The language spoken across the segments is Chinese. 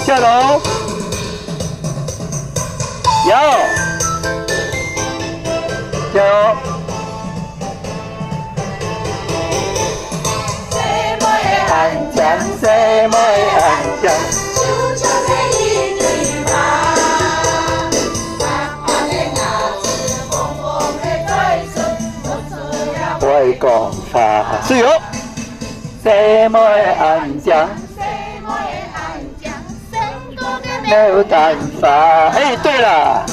下楼，摇，加油！安江，谁没安江？会讲法，自由。谁没安江？没有办法。哎，对了。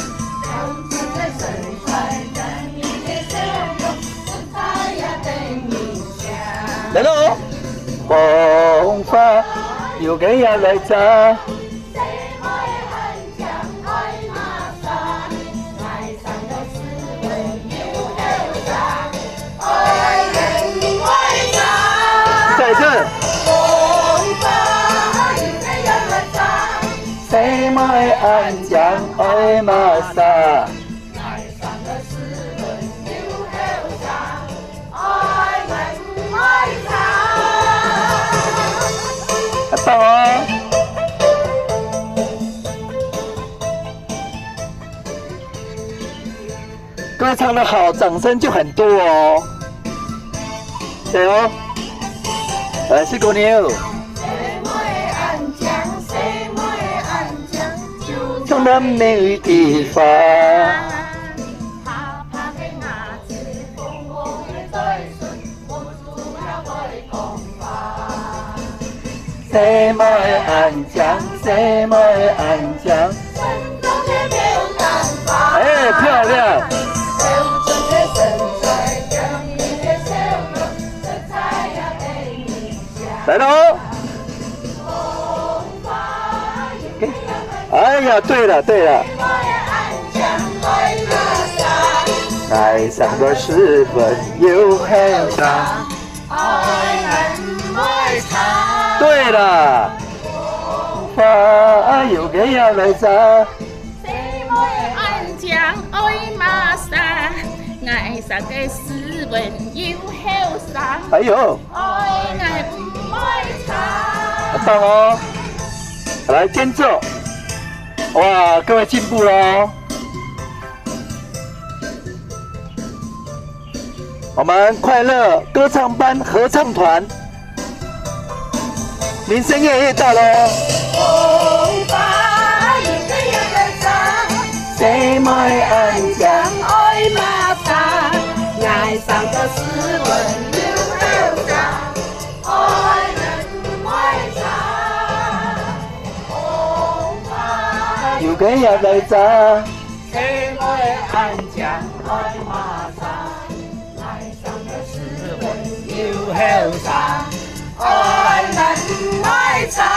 来喽！红花又给要来摘。再一次。谁没安江爱马莎？很棒哦！歌唱得好，掌声就很多哦。加油！来，四姑娘。从南美地方。谁没安江？谁没安江？哎，漂亮！来喽！哎呀，对了对了。爱上的时分又很长。对了，花又给要来摘。 谁没安江爱马莎？爱上的时分又后生。 还有。 爱不爱唱。 很棒哦！来间奏。哇，各位进步喽！我们快乐歌唱班合唱团，铃声越大喽！谁没安江爱马莎？爱上的时分又后生，爱人不爱唱。又给要来摘。谁没安江爱马莎？爱上的时分又后生，爱人不爱唱。